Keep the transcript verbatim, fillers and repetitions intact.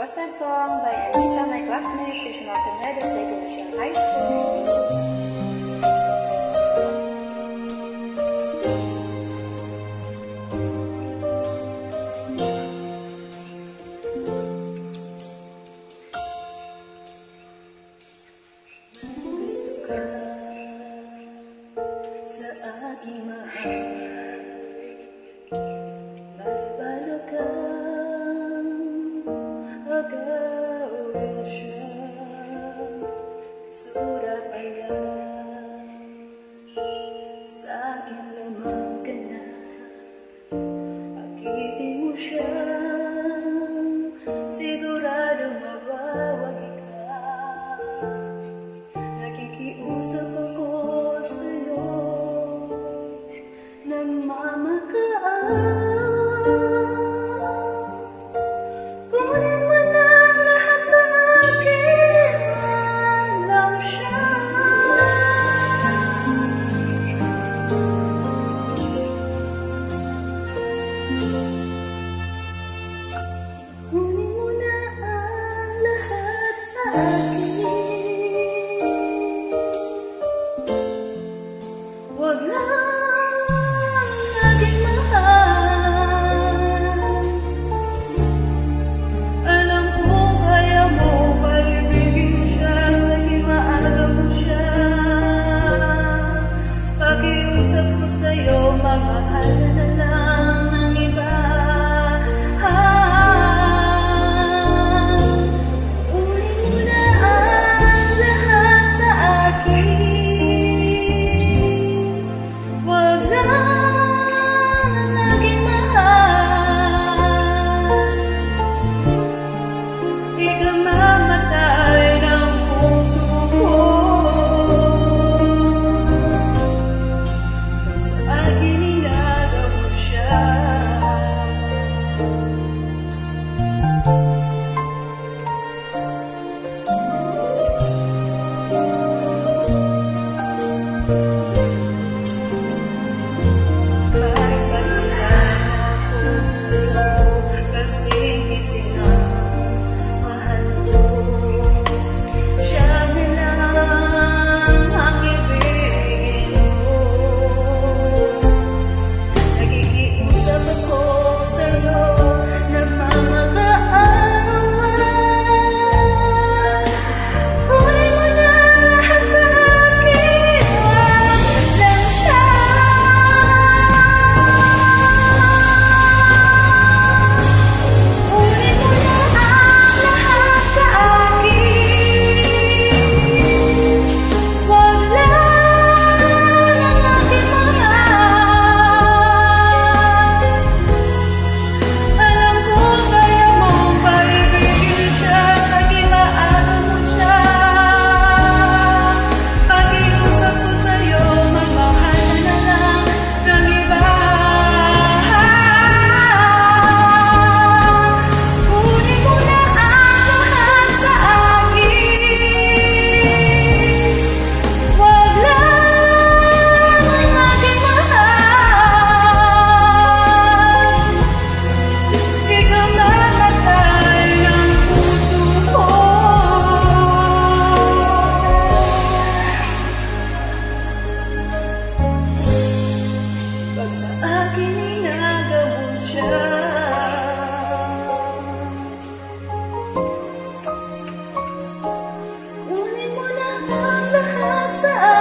requested song by Anita, my classmate, Section of United States High School. Gusto ka sa aking mahal, may bala kang agawin siya, surat pala sa akin lamang ka na, akitin mo siya, sigurado mawawagi ka. Nakikiusap ako sa'yo, namamakaan. Kunin mo na lahat sa akin, alam siya. Kunin mo na ang lahat sa akin. Wag lang laging mahal. Alam ko kaya mo paibigin siya, sige maaga mo siya. Pakiusap ko sa'yo, magmahal na lang ng iba. Ulit mo na ang lahat sa akin. Sa akin inagaw siya. Kunin mo na ang lahat sa